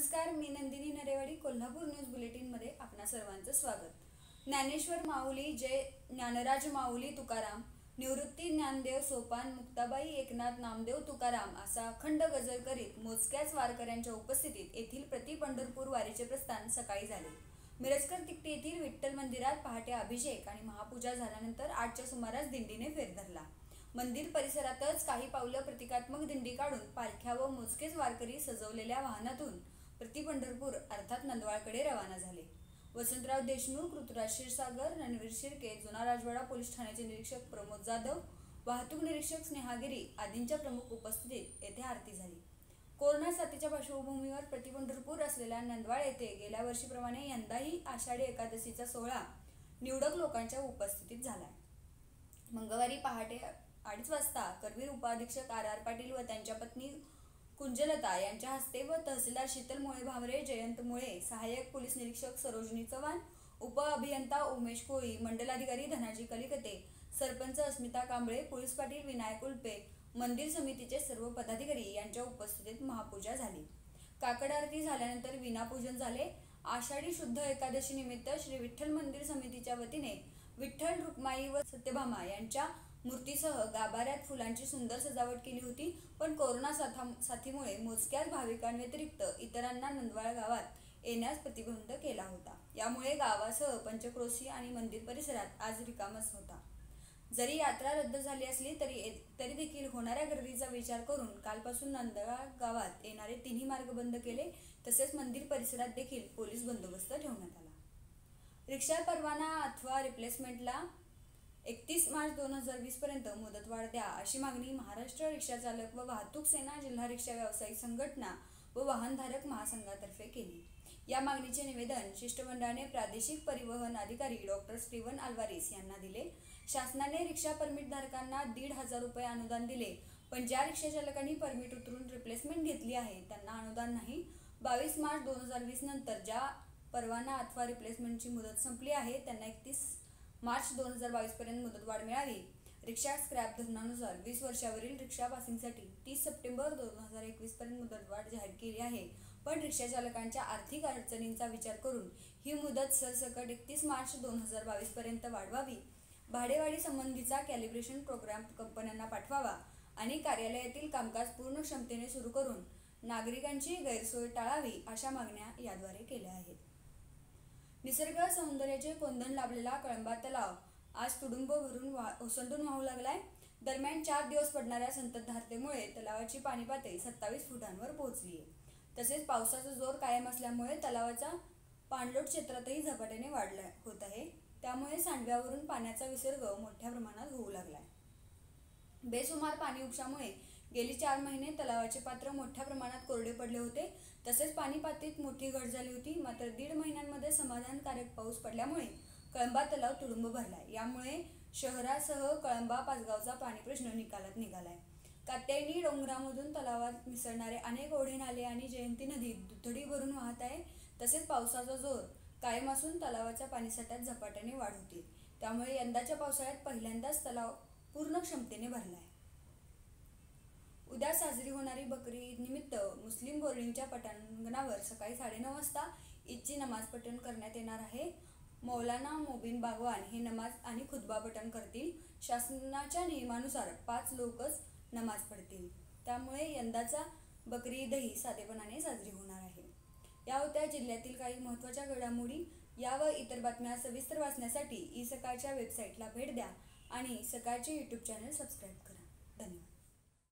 नमस्कार, मी नंदिनी नरेवाडी. कोल्हापूर न्यूज बुलेटिनमध्ये आपणा सर्वांचं स्वागत. ज्ञानेश्वर माऊली जय ज्ञानराज माऊली तुकाराम, निवृत्ती ज्ञानदेव सोपान मुक्ताबाई एकनाथ नामदेव तुकाराम असा अखंड गजल करीत मोजक्याच वारकऱ्यांच्या उपस्थितीत येथील प्रति पंढरपूर वारीचे प्रस्थान सकाळी झाले. मिरजकर तिकटी येथील विठ्ठल मंदिरात पहाटे अभिषेक आणि महापूजा झाल्यानंतर 8च्या सुमारास दिंडीने फेर धरला. मंदिर परिसरातच काही पावलं प्रतिकात्मक दिंडी काढून पालख्या व मोजकेच वारकरी सजवलेल्या वाहनातून प्रति पंढरपूर अर्थात नंदवाळकडे रवाना झाले. वसंतराव देशमुख, ऋतुराज क्षीरसागर, रणवीर शिर्के, जुना राजवाडा पोलीस ठाण्याचे निरीक्षक प्रमोद जाधव, वाहतूक निरीक्षक स्नेहागिरी आदींच्या प्रमुख उपस्थितीत येथे आरती झाली. कोरोना साथीच्या पार्श्वभूमीवर प्रति पंढरपूर असलेल्या नंदवाळ येथे गेल्या वर्षीप्रमाणे यंदाही आषाढी एकादशीचा सोहळा निवडक लोकांच्या उपस्थितीत झाला. मंगळवारी पहाटे 2:30 वाजता करवीर उपअधीक्षक आर पाटील व त्यांच्या पत्नी कुंजलता यांच्या हस्ते व तहसीलदार शीतल मुळे भावरे, जयंत मुळे, सहाय्यक पोलीस निरीक्षक सरोजिनी चव्हाण, उपअभियंता उमेश कोळी, मंडलाधिकारी धनाजी कलिकते, सरपंच अस्मिता कांबळे, पोलीस पाटील विनायक उल्पे, मंदिर समितीचे सर्व पदाधिकारी यांच्या उपस्थितीत महापूजा झाली. काकड आरती झाल्यानंतर विनापूजन झाले. आषाढी शुद्ध एकादशी निमित्त श्री विठ्ठल मंदिर समितीच्या वतीने विठ्ठल, रुक्माई व सत्यभामा यांच्या मूर्तीसह गाभाऱ्यात फुलांची सुंदर सजावट केली होती. पण कोरोना साथीमुळे मोजक्याच भाविकांव्यतिरिक्त इतरांना नंदवाळ गावात येण्यास प्रतिबंध केला होता. यामुळे गावासह पंचक्रोशी आणि मंदिर परिसरात आज रिकामच होता. जरी यात्रा रद्द झाली असली तरी देखील होणाऱ्या गर्दीचा विचार करून कालपासून नंदवाळ गावात येणारे तिन्ही मार्ग बंद केले. तसेच मंदिर परिसरात देखील पोलीस बंदोबस्त ठेवण्यात आला. रिक्षा परवाना अथवा रिप्लेसमेंटला 31 मार्च 2020 पर्यंत मुदतवाढ द्या अशी मागणी महाराष्ट्र रिक्षा चालक व वाहतूक सेना जिल्हा रिक्षा व्यावसायिक संघटना व वाहनधारक महासंघातर्फे केली. या मागणीचे निवेदन शिष्टमंडळाने प्रादेशिक परिवहन अधिकारी डॉ. स्टीवन अल्वारिस यांना दिले. शासनाने रिक्षा परमिट धारकांना 1,500 रुपये अनुदान दिले, पण ज्या रिक्षा चालकांनी परमिट उतरून रिप्लेसमेंट घेतली आहे त्यांना अनुदान नाही. 22 मार्च 2020 नंतर ज्या परवाना अथवा रिप्लेसमेंटची मुदत संपली आहे त्यांना 31 मार्च 2022 पर्यंत मुदतवाढ मिळावी. रिक्षा स्क्रॅप धोरणानुसार 20 वर्षावरील रिक्षा पासिंगसाठी 30 सप्टेंबर 2021 पर्यंत मुदतवाढ जाहीर केली आहे. पण रिक्षा चालकांच्या आर्थिक अडचणींचा विचार करून ही मुदत सरसकट 31 मार्च 2022 पर्यंत वाढवावी. भाडेवाढी संबंधीचा कॅलिब्रेशन प्रोग्राम कंपन्यांना पाठवावा आणि कार्यालयातील कामकाज पूर्ण क्षमतेने सुरू करून नागरिकांची गैरसोय टाळावी अशा मागण्या याद्वारे केल्या आहेत. निसर्ग सौंदर्याचे कोंदण लाभलेला कळंबा तलाव आज तुडुंब भरून ओसंडून वाहू लागलाय. दरम्यान 4 दिवस पडणाऱ्या संततधारतेमुळे तलावाची पाणी पातळी 27 फुटांवर पोहोचली आहे. तसेच पावसाचा जोर कायम असल्यामुळे तलावाच्या पाणलोट क्षेत्रातही झपाट्याने वाढ होत आहे. त्यामुळे सांडव्यावरून पाण्याचा विसर्ग मोठ्या प्रमाणात होऊ लागलाय. बेसुमार पाणी उपशामुळे गेली 4 महिने तलावाचे पात्र मोठ्या प्रमाणात कोरडे पडले होते. तसेच पाणी पातळीत मोठी घट झाली होती. मात्र 1.5 महिन्यांमध्ये समाधानकारक पाऊस पडल्यामुळे कळंबा तलाव तुडुंब भरलाय. यामुळे शहरासह कळंबा पाचगावचा पाणी प्रश्न निकालात निघालाय. कात्यायनी डोंगरामधून तलावात मिसळणारे अनेक ओढे नाले आणि जयंती नदी दुथडी भरून वाहत आहे. तसेच पावसाचा जोर कायम असून तलावाच्या पाणीसाठ्यात झपाट्याने वाढ होती. त्यामुळे यंदाच्या पावसाळ्यात पहिल्यांदाच तलाव पूर्ण क्षमतेने भरलाय. उद्या साजरी होणारी बकरी ईद निमित्त मुस्लिम बोर्डिंगच्या पटांगणावर सकाळी 9:30 वाजता ईदची नमाज पठण करण्यात येणार आहे. मौलाना मोबिन बागवान हे नमाज आणि खुतबा पठण करतील. शासनाच्या नियमानुसार 5 लोकच नमाज पढतील. त्यामुळे यंदाचा बकरी ईदही साधेपणाने साजरी होणार आहे. या होत्या जिल्ह्यातील काही महत्त्वाच्या घडामोडी. या व इतर बातम्या सविस्तर वाचण्यासाठी ई सकाळच्या वेबसाईटला भेट द्या आणि सकाळचे YouTube चॅनल सबस्क्राईब करा.